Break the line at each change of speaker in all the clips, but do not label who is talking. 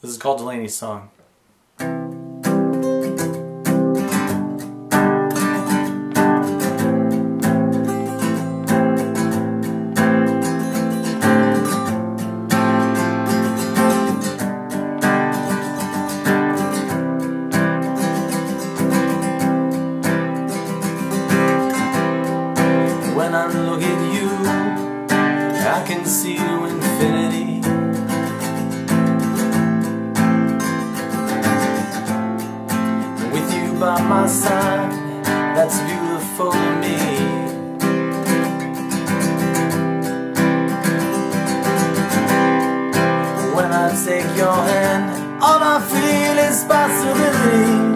This is called Delaney's song.
When I look at you, I can see to infinity. With you by my side, that's beautiful to me. When I take your hand, all I feel is possibilities.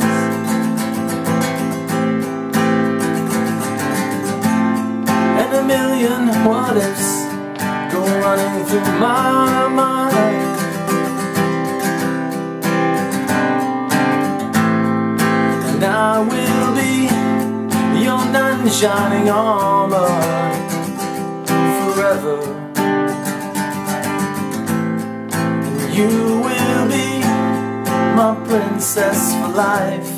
And a million what-ifs go running through my mind. And I will be your knight in shining armor forever. And you will be my princess for life.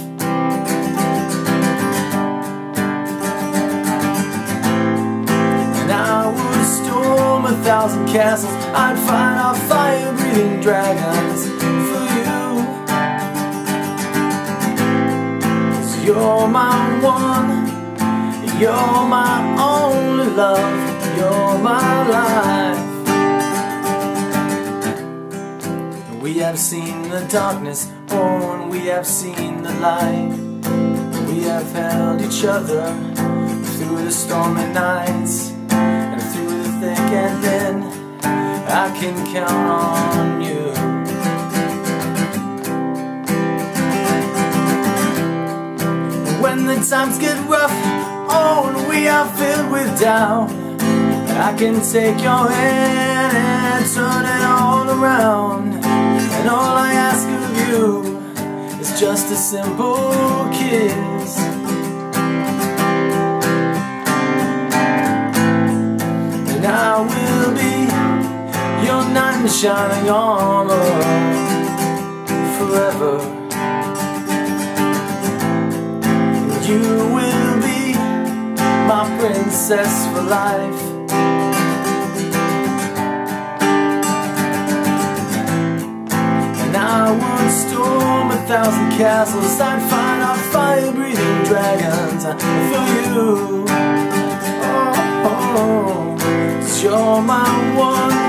I would storm 1,000 castles, I'd fight our fire-breathing dragons for you. 'Cause you're my one, you're my only love, you're my life. We have seen the darkness, oh, and we have seen the light. We have held each other through the stormy nights. Thick and thin, I can count on you. When the times get rough, oh, and we are filled with doubt, I can take your hand and turn it all around. And all I ask of you is just a simple kiss. I will be your knight in shining armor forever. You will be my princess for life. And I would storm 1,000 castles, I'd fight our fire-breathing dragons for you. Oh, oh. You're my one,